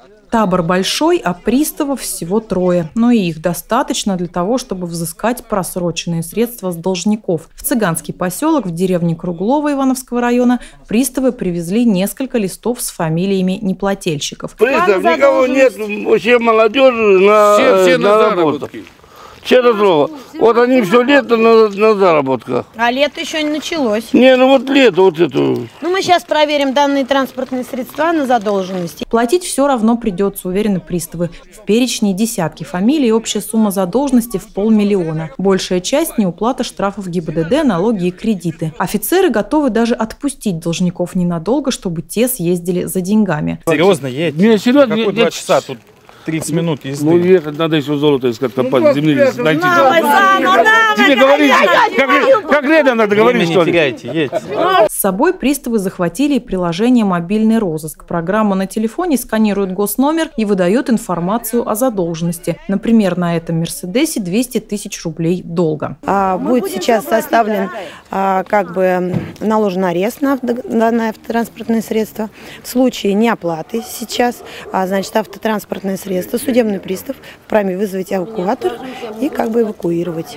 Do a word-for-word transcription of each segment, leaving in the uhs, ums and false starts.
Табор большой, а приставов всего трое. Но и их достаточно для того, чтобы взыскать просроченные средства с должников. В цыганский поселок в деревне Круглово Ивановского района приставы привезли несколько листов с фамилиями неплательщиков. Пристав, никого нет, все молодежи на, все, все на, на заработки. Через слово. Вот они все лето на, на заработках. А лето еще не началось. Не, ну вот лето, вот это. Ну мы сейчас проверим данные транспортные средства на задолженности. Платить все равно придется, уверены приставы. В перечне десятки фамилий, общая сумма задолженности в полмиллиона. Большая часть – неуплата штрафов ГИБДД, налоги и кредиты. Офицеры готовы даже отпустить должников ненадолго, чтобы те съездили за деньгами. Серьезно, едь? Не, серьезно, какой два часа тут? тридцать минут езды. Ну, ехать надо еще золото искать, копать, ну, земли найти. Тебе говорить, как, как лето надо говорить, что ли? Не теряйте, едьте. С собой приставы захватили и приложение «Мобильный розыск». Программа на телефоне сканирует госномер и выдает информацию о задолженности. Например, на этом «Мерседесе» двести тысяч рублей долга. А, будет сейчас составлен, а, как бы наложен арест на данное автотранспортное средство. В случае неоплаты сейчас, а, значит, автотранспортное средство, судебный пристав вправе вызвать эвакуатор и как бы эвакуировать.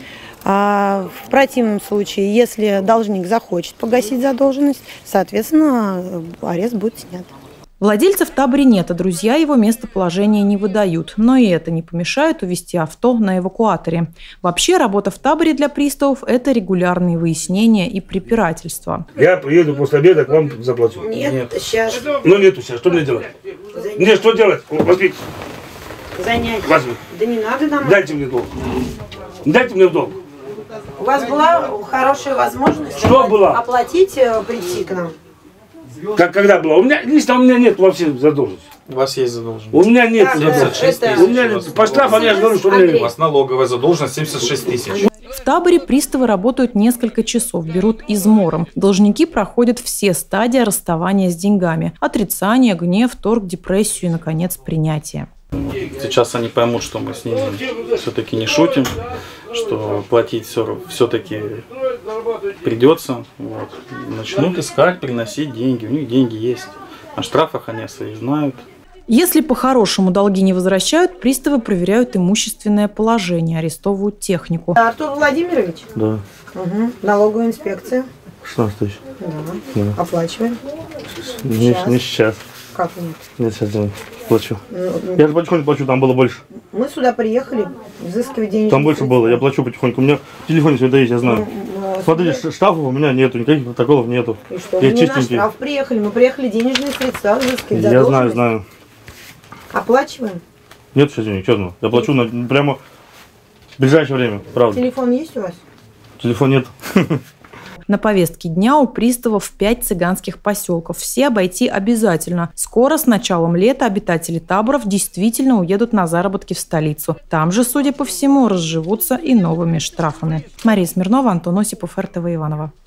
А в противном случае, если должник захочет погасить задолженность, соответственно, арест будет снят. Владельца в таборе нет, а друзья его местоположение не выдают. Но и это не помешает увезти авто на эвакуаторе. Вообще, работа в таборе для приставов – это регулярные выяснения и препирательства. Я приеду после обеда, к вам заплачу. Нет, нет. Сейчас. Ну нету сейчас, что мне делать? Занятия. Мне что делать? Возьми. Занятия. Возьми. Да не надо нам. Дайте мне долг. Дайте мне долг. У вас была хорошая возможность что оплатить, была? оплатить, прийти к нам. Как когда была? У меня лично у меня нет вообще задолженности. У вас есть задолженность. У меня нет Так, задолженности. это... У меня по штрафам я же говорю, что у меня нет. У вас налоговая задолженность семьдесят шесть тысяч. В таборе приставы работают несколько часов, берут измором. Должники проходят все стадии расставания с деньгами. Отрицание, гнев, торг, депрессию и, наконец, принятие. Сейчас они поймут, что мы с ними все-таки не шутим, что платить все-таки придется. Вот. Начнут искать, приносить деньги. У них деньги есть. О штрафах они свои знают. Если по-хорошему долги не возвращают, приставы проверяют имущественное положение, арестовывают технику. Артур Владимирович? Да. Угу. Налоговая инспекция. шестнадцать тысяч. Да. Да. Оплачиваем. Не сейчас. Не сейчас. Как нет? Нет, сейчас я плачу. Ну, я же потихоньку плачу, там было больше. Мы сюда приехали взыскивать деньги. Там больше было, я плачу потихоньку. У меня в телефоне все это есть, я знаю. Ну, смотрите, штрафов у меня нету, никаких протоколов нету. И что, я мы не на штраф приехали, мы приехали денежные средства взыскивать. Я знаю, знаю. Оплачиваем? Нет сейчас денег, честно. Я плачу на, прямо в ближайшее время, правда. Телефон есть у вас? Телефон нет. На повестке дня у приставов пять цыганских поселков. Все обойти обязательно. Скоро, с началом лета, обитатели таборов действительно уедут на заработки в столицу. Там же, судя по всему, разживутся и новыми штрафами. Мария Смирнова, Антон Осипов, эр тэ вэ Иваново.